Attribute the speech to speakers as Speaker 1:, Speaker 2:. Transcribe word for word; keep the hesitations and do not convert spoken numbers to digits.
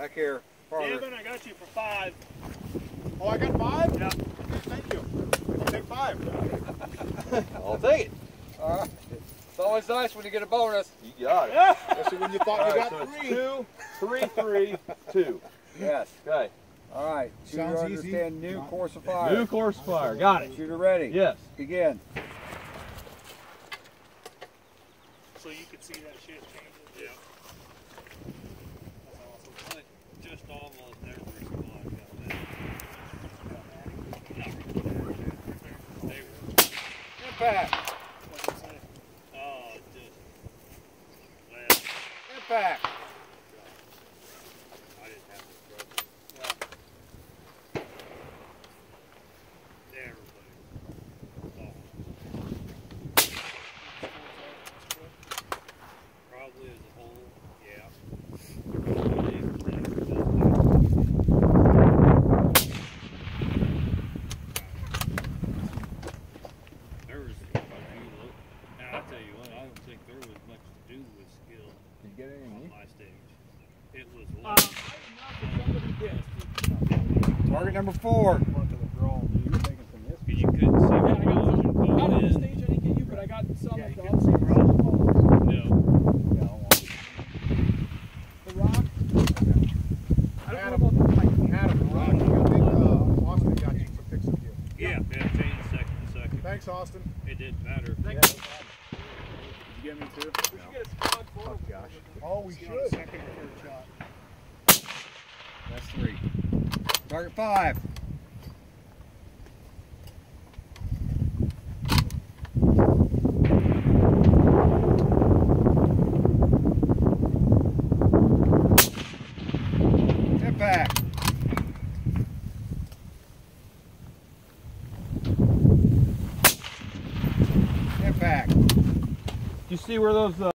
Speaker 1: Back here. Farther.
Speaker 2: Devin, I got you for five.
Speaker 3: Oh, I got five?
Speaker 2: Yeah.
Speaker 3: Okay, thank you. I'll take five.
Speaker 1: I'll take it. All right. It's always nice when you get a bonus.
Speaker 4: You got it.
Speaker 3: Especially when you thought
Speaker 4: All
Speaker 3: you
Speaker 4: right,
Speaker 3: got
Speaker 4: so
Speaker 3: three.
Speaker 4: it's two, three, three, two.
Speaker 1: Yes.
Speaker 4: Okay.
Speaker 1: All right. Shooter
Speaker 3: Sounds easy.
Speaker 1: understand new course of fire.
Speaker 4: New course fire. Got it.
Speaker 1: Shooter ready.
Speaker 4: Yes.
Speaker 1: Begin.
Speaker 2: So you could see that shit changing. Yeah. That's awesome.
Speaker 5: Just almost every squad got that.
Speaker 1: Impact.
Speaker 2: What'd you say?
Speaker 5: Oh, just well,
Speaker 1: Impact.
Speaker 5: I didn't have the trouble. Everybody. Oh. Probably as a whole, yeah. There was, if you look, now I tell you what, I don't think there was much to do with skill
Speaker 4: Did you get any
Speaker 5: on
Speaker 4: of me?
Speaker 5: my stage. It was
Speaker 2: Uh,
Speaker 5: luck.
Speaker 1: Target number four.
Speaker 5: Because you couldn't see
Speaker 6: Yeah, I
Speaker 5: what
Speaker 6: got
Speaker 5: was
Speaker 6: some.
Speaker 5: going
Speaker 6: Out of the
Speaker 5: in.
Speaker 6: stage, I didn't get you, but I got some
Speaker 2: Yeah,
Speaker 6: of
Speaker 2: you
Speaker 6: the
Speaker 2: couldn't see
Speaker 6: other.
Speaker 2: Rob's balls.
Speaker 5: No.
Speaker 6: The rock. I don't
Speaker 3: Adam,
Speaker 6: know about the pipe.
Speaker 3: Adam, Rock, I think uh, Austin got you for picks of you.
Speaker 5: Yeah, it changed second to second.
Speaker 3: Thanks, Austin.
Speaker 5: It didn't matter.
Speaker 3: Yeah.
Speaker 6: Thank you.
Speaker 3: Did you get me too?
Speaker 6: We should get a squad photo.
Speaker 3: Oh, gosh. Oh, we
Speaker 2: See on the
Speaker 3: should.
Speaker 2: second or third shot.
Speaker 1: That's three. Target five. Impact. Impact.
Speaker 4: You see where those uh,